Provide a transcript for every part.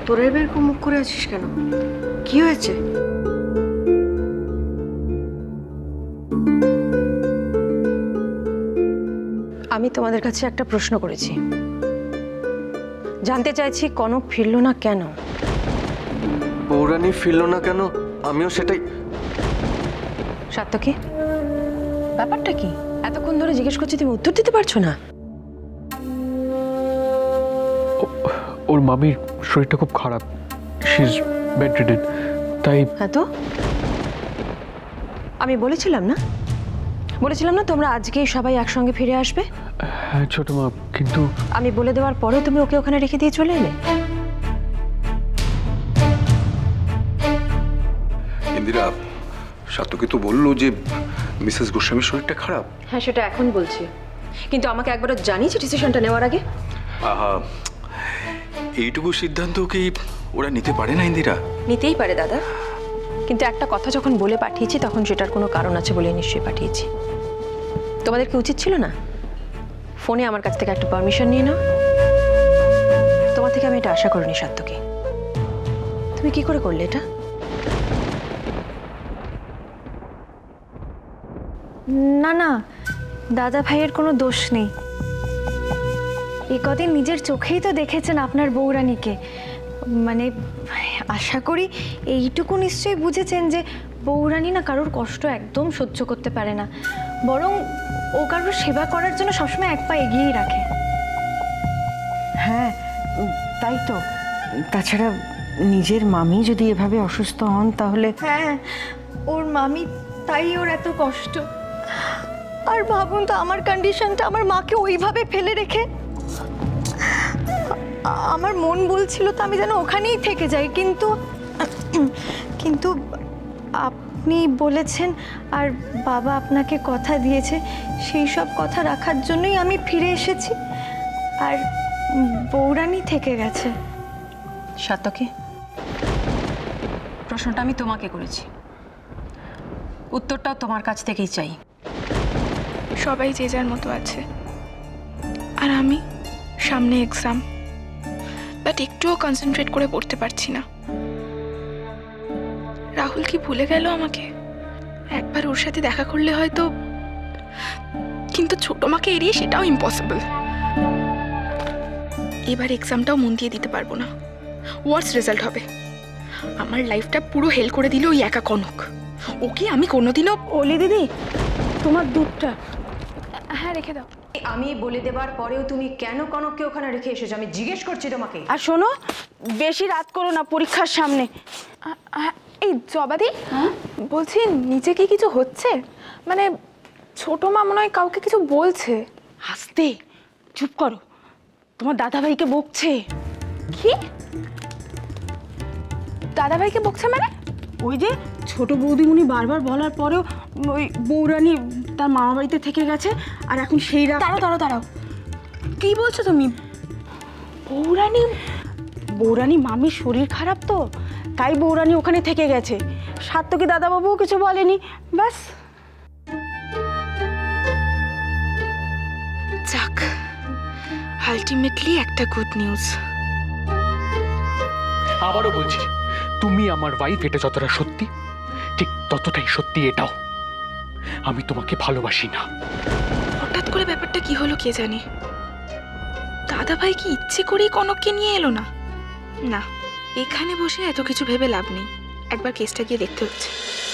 তোরা এবার এরকম মুখ করে আছিস কেন? কি হয়েছে? আমি তোমাদের কাছে একটা প্রশ্ন করেছি, জানতে চাইছি কনক ফিরল না কেন? বৌরানী ফিরল না কেন, আমিও সেটাই। সাত্তকী, ব্যাপারটা কি? এতক্ষণ ধরে জিজ্ঞেস করছি, তুমি উত্তর দিতে পারছো না? ওর মামির শরীরটা খুব খারাপ, শি ইজ বেডরিডেন, তাই। হ্যাঁ তো আমি বলেছিলাম না তোমরা আজকেই সবাই একসঙ্গে ফিরে আসবে? হ্যাঁ ছোট মা, কিন্তু আমি বলে দেওয়ার পরেও তুমি ওকে ওখানে রেখে দিয়ে চলে এলে। ইন্দিরা, সাত্তকী তো বললো যে মিসেস গোস্বামীর শরীরটা খারাপ। হ্যাঁ, সেটা এখন বলছি, কিন্তু আমাকে একবারও জানিয়েছে ডিসিশনটা নেওয়ার আগে? আহা, এইটুকু সিদ্ধান্ত কি ওরা নিতে পারে না ইন্দিরা? নিতেই পারে দাদা, কিন্তু একটা কথা যখন বলে পাঠিয়েছি তখন সেটার কোনো কারণ আছে বলে নিশ্চয়ই পাঠিয়েছি। তোমাদের কি উচিত ছিল না ফোনে আমার কাছ থেকে একটা পারমিশন নিয়ে নাও? তোমার থেকে আমি এটা আশা করিনি সাত্তকী। তুমি কি করে করলে এটা? না না, দাদা ভাইয়ের কোনো দোষ নেই। এই কদিন নিজের চোখেই তো দেখেছেন আপনার বৌরানীকে। মানে আশা করি এইটুকু নিশ্চয়ই বুঝেছেন যে বৌরানী না কারোর কষ্ট একদম সহ্য করতে পারে না, বরং ও কারোর সেবা করার জন্য সবসময় এক পা এগিয়েই রাখে। হ্যাঁ তাই তো, তাছাড়া নিজের মামি যদি এভাবে অসুস্থ হন তাহলে। হ্যাঁ, ওর মামি, তাই ওর এত কষ্ট। আর ভাবুন তো আমার কন্ডিশনটা, আমার মাকে ওইভাবে ফেলে রেখে। আমার মন বলছিল তো আমি যেন ওখানেই থেকে যাই, কিন্তু আপনি বলেছেন আর বাবা আপনাকে কথা দিয়েছে, সেই সব কথা রাখার জন্যই আমি ফিরে এসেছি, আর বৌরানী থেকে গেছে। সাত্তকী, প্রশ্নটা আমি তোমাকে করেছি, উত্তরটাও তোমার কাছ থেকেই চাই। সবাই যে যার মতো আছে, আর আমি সামনে এক্সাম, বাট একটুও কনসেন্ট্রেট করে পড়তে পারছি না। রাহুল কি ভুলে গেল আমাকে? একবার ওর সাথে দেখা করলে হয়তো, কিন্তু ছোট মাকে এড়িয়ে সেটাও ইম্পসিবল। এবার এক্সামটাও মন দিয়ে দিতে পারবো না, ওয়ার্স রেজাল্ট হবে। আমার লাইফটা পুরো হেল করে দিল ওই একা কনক। ওকে আমি কোনোদিনও। ওলি দিদি, তোমার দুধটা। হ্যাঁ রেখে দাও। আমি বলে দেবার পরেও তুমি কেন কনককে ওখানে রেখে এসেছো আমি জিজ্ঞেস করছি তোমাকে। আর শোনো, বেশি রাত করো না পরীক্ষার সামনে। এই জবাদি, বলছি নিচে কি কিছু হচ্ছে? মানে ছোট মা মনে হয় কাউকে কিছু বলছে। আস্তে, চুপ করো, তোমার দাদাভাইকে বকছে। কি? দাদাভাইকে বকছে মানে? ওই যে ছোট বৌদিমণি বারবার বলার পরেও ওই বৌরানী তার মামা বাড়িতে থেকে গেছে, আর এখন সেই রাত। দাঁড়াও, কি বলছো তুমি? বৌরানী? বৌরানী মামির শরীর খারাপ তো, তাই বৌরানী ওখানে থেকে গেছে। সাত্তকী দাদাবাবুও কিছু বলেনি, ব্যাস। যাক, আলটিমেটলি একটা গুড নিউজ। আবারও বলছি, তুমি আমার ওয়াইফ, এটা যতটা সত্যি ঠিক ততটাই সত্যি এটাও। আমি তোমাকে ভালোবাসি না। হঠাৎ করে ব্যাপারটা কি হলো কে জানে। দাদাভাই কি ইচ্ছে করেই কনককে নিয়ে এলো না? না, এখানে বসে এত কিছু ভেবে লাভ নেই, একবার কেসটা গিয়ে দেখতে হচ্ছে।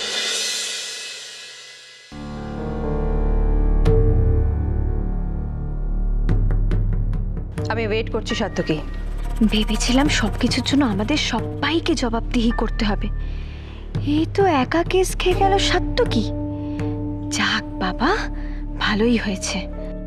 আমি ওয়েট করছি সাত্তকী। ভেবেছিলাম সবকিছুর জন্য আমাদের সবাইকে জবাবদিহি করতে হবে, এই তো একা কেস খেয়ে গেল সাত্তকী। যাক বাবা, ভালোই হয়েছে।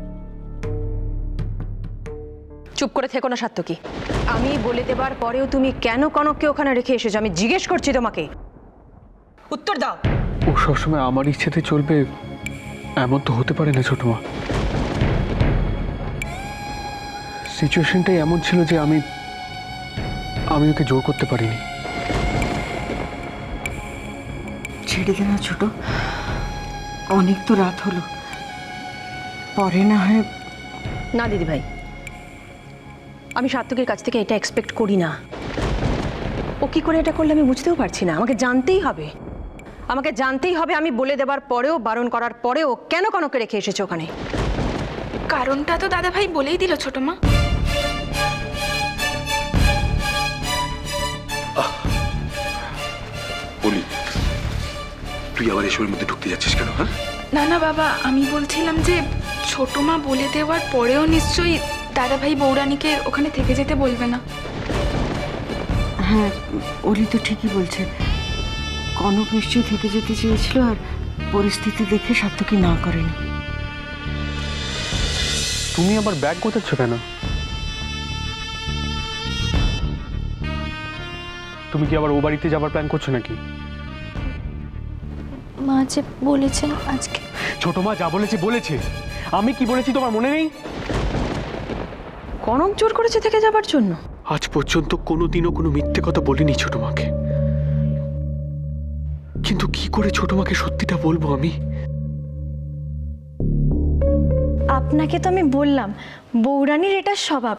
চুপ করে থেকো না সাত্তকী। আমি বলে দেবার পরেও তুমি কেন কনককে ওখানে রেখে এসেছো আমি জিজ্ঞেস করছি তোমাকে, উত্তর দাও। ও সবসময় আমার ইচ্ছেতে চলবে এমন তো হতে পারে না ছোট মা। সিচুয়েশনটাই এমন ছিল যে আমি ওকে জোর করতে পারিনি। ছেড়ে দে না ছোট, অনেক তো রাত হলো, পরে না হয়। না দিদি ভাই, আমি সাত্তকীর কাছ থেকে এটা এক্সপেক্ট করি না। ও কি করে এটা করলে আমি বুঝতেও পারছি না। আমাকে জানতেই হবে, আমাকে জানতেই হবে। আমি বলে দেবার পরেও, বারণ করার পরেও কেন কনককে রেখে এসেছে ওখানে? কারণটা তো দাদা ভাই বলেই দিল ছোট মা। বলি, তুই আবার এসবের মধ্যে ঢুকতে যাচ্ছিস কেন? হ্যাঁ, না না বাবা, আমি বলছিলাম যে ছোট মা বলে দেওয়ার পরেও নিশ্চয়ই দাদা ভাই বৌরানীকে ওখানে থেকে যেতে বলবে না। হ্যাঁ, অলি তো ঠিকই বলছে। কনক নিশ্চয়ই থেকে যেতে চেয়েছিল, আর পরিস্থিতি দেখে সার্থকী না করেনি। তুমি আবার ব্যাগ গোছাচ্ছ কেন? তুমি কি আবার ও বাড়িতে যাবার প্ল্যান করছো নাকি? মা যে বলেছেন আজকে। ছোট মা যা বলেছে বলেছে, আমি কি বলেছি তোমার মনে নেই? কনক জোর করেছে থেকে যাবার জন্য? আজ পর্যন্ত কোনোদিনও কোনো মিথ্যে কথা বলিনি ছোট মাকে, কিন্তু কি করে ছোট মাকে সত্যিটা বলবো আমি? আপনাকে তো আমি বললাম বৌরানীর এটা স্বভাব।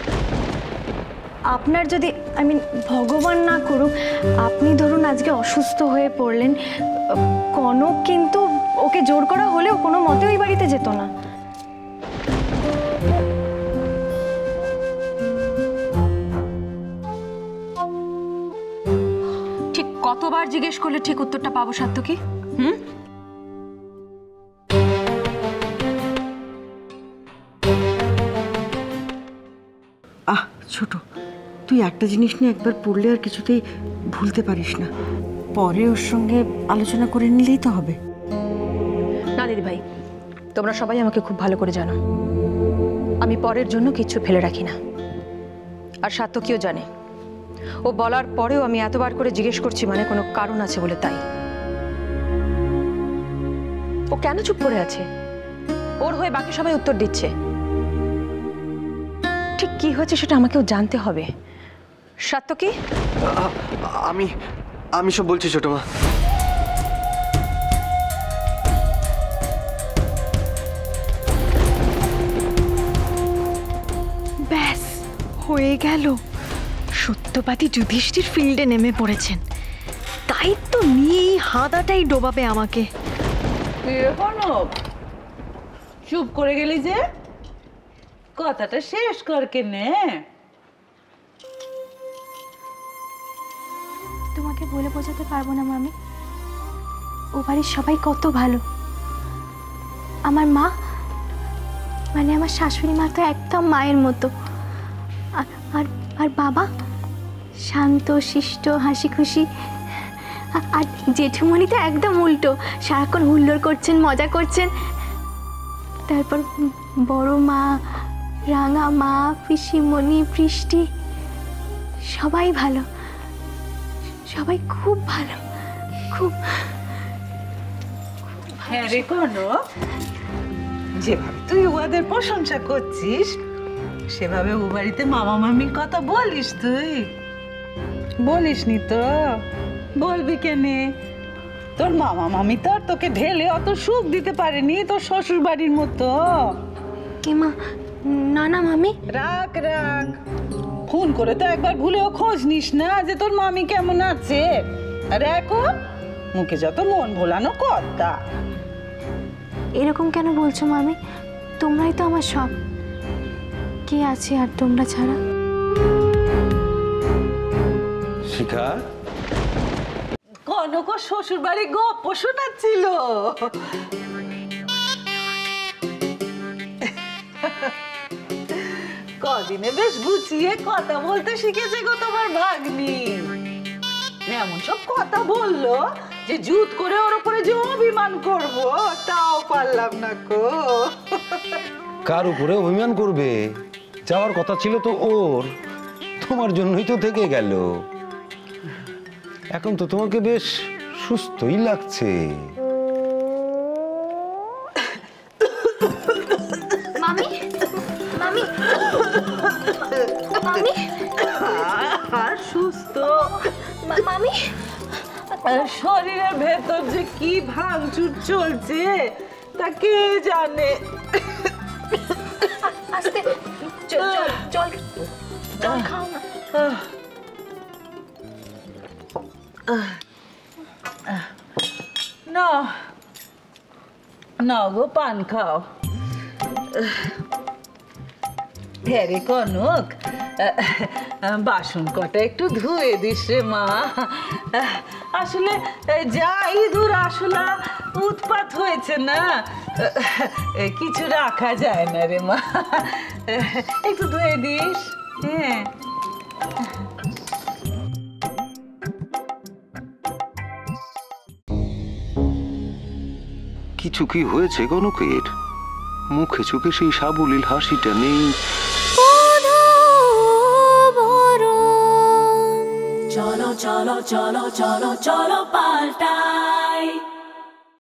আপনার যদি ভগবান না করুক আপনি ধরুন আজকে অসুস্থ হয়ে পড়লেন, কনক কিন্তু ওকে জোর করা হলেও কোনো মতে ওই বাড়িতে যেত না। ঠিক কতবার জিজ্ঞেস করলে ঠিক উত্তরটা পাবো সার্থকী? ছোট, তুই একটা জিনিস নিয়ে একবার পড়লে আর কিছুতেই ভুলতে পারিস না। পরে ওর সঙ্গে আলোচনা করে নিলেই তো হবে। না দিদি ভাই, তোমরা সবাই আমাকে খুব ভালো করে জানো, আমি পরের জন্য কিছু ফেলে রাখি না। আর সার্থকীও জানে। ও বলার পরেও আমি এতবার করে জিজ্ঞেস করছি মানে কোনো কারণ আছে বলে, তাই। ও কেন চুপ করে আছে? ওর হয়ে বাকি সবাই উত্তর দিচ্ছে। ঠিক কি হয়েছে সেটা আমাকেও জানতে হবে। সার্থকী, আমি সব বলছি ছোট মা। ব্যাস হয়ে গেল, সত্যবাদী যুধিষ্ঠির ফিল্ডে নেমে পড়েছেন। দায়িত্ব নিয়েই হাদাটাই ডোবাবে আমাকে। কনক, চুপ করে গেলি যে, কথাটা শেষ কর কেনে। তোমাকে বলে বোঝাতে পারবো না মামি, ও বাড়ির সবাই কত ভালো। আমার মা আমার শাশুড়ি মা তো একদম মায়ের মতো। আর আর বাবা শান্ত শিষ্ট হাসি খুশি। আর জেঠুমণি তো একদম উল্টো, সারাক্ষণ হুল্লোড় করছেন, মজা করছেন। তারপর বড় মা, রাঙা মা, পিসিমণি, বৃষ্টি, সবাই ভালো, সবাই খুব ভালো, খুব। হ্যাঁ রে কনক, যেভাবে তুই ওদের প্রশংসা করছিস সেভাবে ও বাড়িতে মামা মামির কথা বলিস? তুই বলিস নি তো? বলবি কেনে? তোর মামা মামি তো আর তোকে ঢেলে অত সুখ দিতে পারেনি তোর শ্বশুর বাড়ির মতো। মা না না মামি, রাখ রাখ, ফোন করে তো একবার ভুলেও খোঁজ নিস না যে তোর মামি কেমন আছে। আর এখন মুখে যত মন ভোলানো কথা। এরকম কেন বলছো মামি? তোমরাই তো আমার সব। কে আছে আর তোমরা ছাড়া? শিখা, কনক শ্বশুর বাড়ি গপ্প শোনাচ্ছিল। কদিনে বেশ গুছিয়ে কথা বলতে শিখেছে গো তোমার ভাগ্নি। এমন সব কথা বললো যে জুত করে ওর উপরে যে অভিমান করবো তাও পারলাম না গো। কার উপরে অভিমান করবে? যাওয়ার কথা ছিল তো ওর, তোমার জন্যই তো থেকে গেল। এখন তো তোমাকে বেশ সুস্থই লাগছে। মামি মামি মামি, আর সুস্থ মামি, শরীরের ভেতর যে কি ভাঙচুর চলছে তা কে জানে। আস্তে চল চল চল, জল খাও না। নাও নাও গো পান খাও। হ্যাঁ রে কনক, বাসন কটা একটু ধুয়ে দিস রে মা। আসলে যা ইঁদুর আসলা উৎপাত হয়েছে না, কিছু রাখা যায় না রে মা, একটু ধুয়ে দিস। হ্যাঁ কিছু কি হয়েছে কনকের? মুখে চোখে সেই সাবলীল হাসিটা নেই। চলো চলো চলো চলো চলো পাল্টাই।